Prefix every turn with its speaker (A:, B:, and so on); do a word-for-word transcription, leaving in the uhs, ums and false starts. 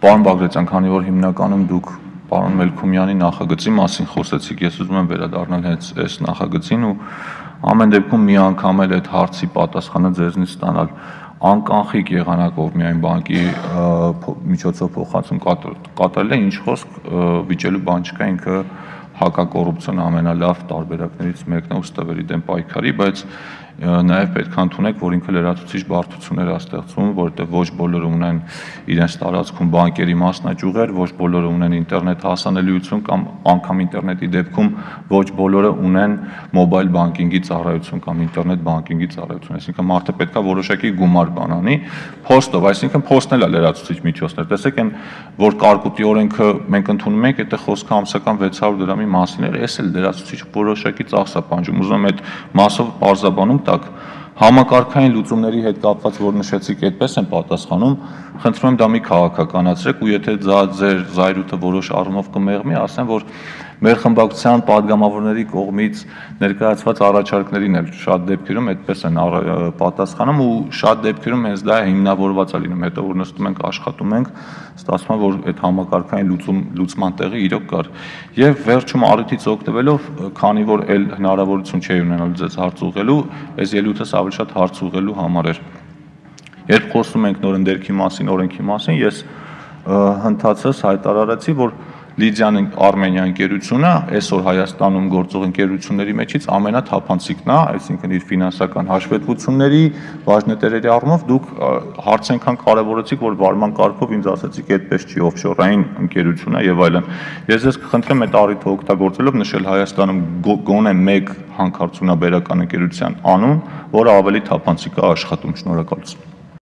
A: Պարոն Բագրատյան, քանի որ հիմնականում դուք պարոն Մելքումյանի նախագծի մասին խոսեցիք, ես ուզում եմ վերադառնալ հենց այս նախագծին ու ամեն դեպքում մի անգամ էլ այդ հարցի պատասխանը ձեզնից ստանալ անկանխիկ եղանակով միայն բանկի միջոցով փոխանցում կատարել է, ինչ խոսք վիճելու բան չկա, ինքը հակակոռուպցիոն ամենալավ տարբերակներից մեկն է ու ստվերի դեմ պայքարի, բայց նաև պետք է ընդունեք, որ ինքը լրացուցիչ բարդություններ է ստեղծում, որովհետև ոչ բոլորը ունեն իրենց տարածքում բանկերի մասնաճյուղեր, ոչ բոլորը ունեն ինտերնետ հասանելիություն կամ անգամ ինտերնետի դեպքում ոչ բոլորը ունեն մոբայլ բանկինգի ծառայություն կամ ինտերնետ բանկինգի ծառայություն, այսինքն մարդը պետք է որոշակի գումար բան անի փոստով, այսինքն փոստն էլ է լրացուցիչ միջոցներ, տեսեք այն, որ կարկուտի օրենքը մենք ընդունում ենք, այդտեղ խոսքը ամսական վեց հարյուր դրամի մասին էր, այս էլ լրացուցիչ որոշակի ծախս է պահանջում, ուզում եմ այդ մասով պարզաբանում տակ համակարգային լուծումների հետ կապված, որ նշեցիք, այդպես են պատասխանում, խնդրում եմ դա մի քաղաքականացրեք ու եթե դա ձեր զայրույթը որոշ առումով կմեղմի, ասեմ, որ մեր խմբակցության падգամավորների կողմից ներկայացված առաջարկներին էլ շատ դեպքերում այդպես են պատասխանում ու շատ դեպքերում հենց դա հիմնավորված է լինում, հետո որ նստում ենք աշխատում ենք, ստացվում է, որ այդ համակարգային լուծում լուծման տեղը իրոք կար։ Եվ վերջում առիթից օգտվելով, քանի որ էլ հնարավորություն չի ունենալու ձեզ հարց ուղղելու, այս ելույթս ավելի շատ հարց ուղղելու համար էր։ Երբ խոսում ենք նորընտերքի մասին, օրենքի մասին, ես հնդածս հայտարարեցի, որ Լիդիան Արմենիա ընկերությունը այսօր Հայաստանում գործող ընկերությունների մեջից ամենաթափանցիկն է, այսինքն իր ֆինանսական հաշվետվությունների, բաժնետերերի առումով դուք հարց այնքան կարևորեցիք, որ վարման կարգով ինձ ասացիք, այդպես չի օֆշորային ընկերություն է եւ այլն։ Ես ձեզ կխնդրեմ այդ առիթը օգտագործելով նշել Հայաստանում գոնե մեկ հանքարդյունաբերական ընկերության անուն, որը ավելի թափանցիկ է աշխատում։ Շնորհակալություն։